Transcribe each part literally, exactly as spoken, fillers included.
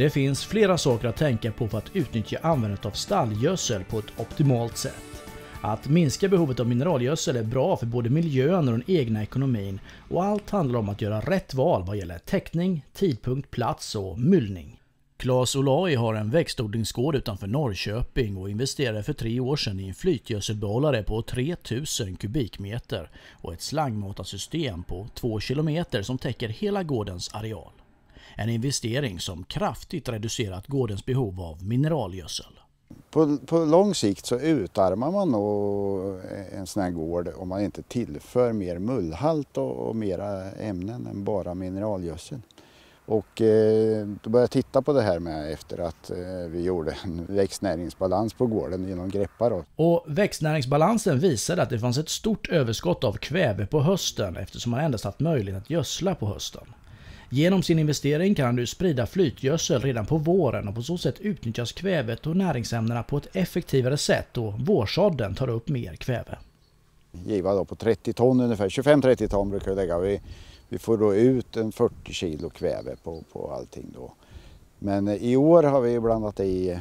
Det finns flera saker att tänka på för att utnyttja användandet av stallgödsel på ett optimalt sätt. Att minska behovet av mineralgödsel är bra för både miljön och den egna ekonomin, och allt handlar om att göra rätt val vad gäller täckning, tidpunkt, plats och myllning. Claes Olai har en växtodlingsgård utanför Norrköping och investerade för tre år sedan i en flytgödselbehållare på tre tusen kubikmeter och ett slangmatarsystem på två kilometer som täcker hela gårdens areal. En investering som kraftigt reducerat gårdens behov av mineralgödsel. På, på lång sikt så utarmar man nog en sån här gård om man inte tillför mer mullhalt och, och mera ämnen än bara mineralgödsel. Och eh, då började jag titta på det här med efter att eh, vi gjorde en växtnäringsbalans på gården genom Greppa då. Och växtnäringsbalansen visade att det fanns ett stort överskott av kväve på hösten eftersom man endast haft möjlighet att gödsla på hösten. Genom sin investering kan du sprida flytgödsel redan på våren och på så sätt utnyttjas kvävet och näringsämnena på ett effektivare sätt och vårsådden tar upp mer kväve. Giva då på trettio ton ungefär, tjugofem till trettio ton brukar vi lägga. Vi, vi får då ut en fyrtio kilo kväve på, på allting då. Men i år har vi blandat i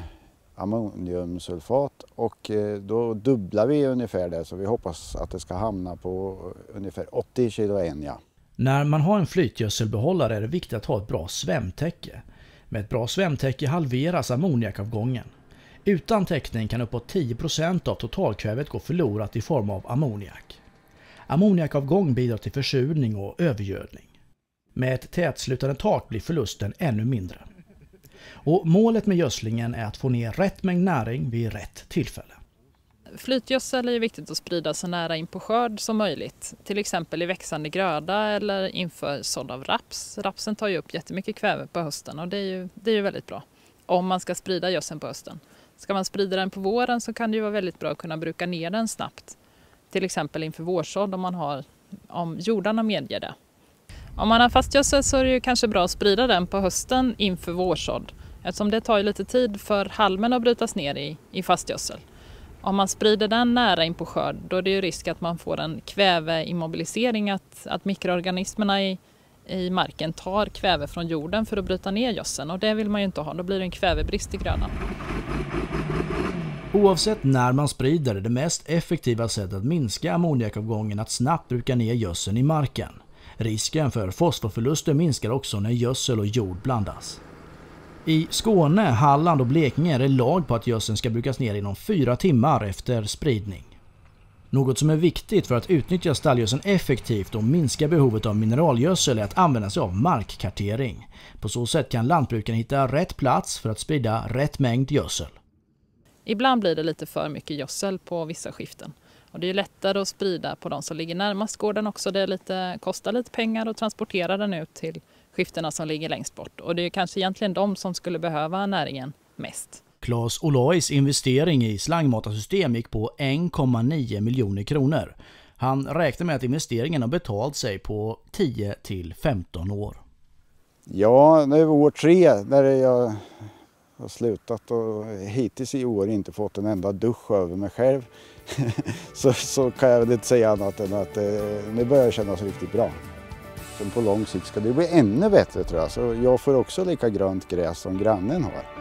ammoniumsulfat och då dubblar vi ungefär det, så vi hoppas att det ska hamna på ungefär åttio kilo en, ja. När man har en flytgödselbehållare är det viktigt att ha ett bra svämtäcke. Med ett bra svämtäcke halveras ammoniakavgången. Utan täckning kan uppåt tio procent av totalkvävet gå förlorat i form av ammoniak. Ammoniakavgång bidrar till försurning och övergödning. Med ett tätslutande tak blir förlusten ännu mindre. Och målet med gödslingen är att få ner rätt mängd näring vid rätt tillfälle. Flytgödsel är viktigt att sprida så nära in på skörd som möjligt. Till exempel i växande gröda eller inför sådd av raps. Rapsen tar ju upp jättemycket kväve på hösten och det är ju, det är ju väldigt bra om man ska sprida gödseln på hösten. Ska man sprida den på våren så kan det ju vara väldigt bra att kunna bruka ner den snabbt. Till exempel inför vårsådd om, man har, om jordarna medger det. Om man har fastgödsel så är det ju kanske bra att sprida den på hösten inför vårsådd. Eftersom det tar ju lite tid för halmen att brytas ner i, i fastgödsel. Om man sprider den nära in på skörd då är det ju risk att man får en kväveimmobilisering, att, att mikroorganismerna i, i marken tar kväve från jorden för att bryta ner gödseln, och det vill man ju inte ha, då blir det en kvävebrist i grödan. Oavsett när man sprider är det mest effektiva sättet att minska ammoniakavgången att snabbt bruka ner gödseln i marken. Risken för fosforförluster minskar också när gödsel och jord blandas. I Skåne, Halland och Blekinge är det lag på att gödseln ska brukas ner inom fyra timmar efter spridning. Något som är viktigt för att utnyttja stallgödseln effektivt och minska behovet av mineralgödsel är att använda sig av markkartering. På så sätt kan lantbrukaren hitta rätt plats för att sprida rätt mängd gödsel. Ibland blir det lite för mycket gödsel på vissa skiften. Och det är lättare att sprida på de som ligger närmast gården också. Det är lite, kostar lite pengar att transportera den ut till skiftena som ligger längst bort. Och det är kanske egentligen de som skulle behöva näringen mest. Claes Olais investering i slangmatarsystem gick på en komma nio miljoner kronor. Han räknar med att investeringen har betalt sig på tio till femton år. Ja, nu är år tre när jag har slutat och hittills i år inte fått en enda dusch över mig själv. så, så kan jag väl inte säga annat än att eh, nu börjar det kännas riktigt bra. Sen på lång sikt ska det bli ännu bättre, tror jag. Så jag får också lika grönt gräs som grannen har.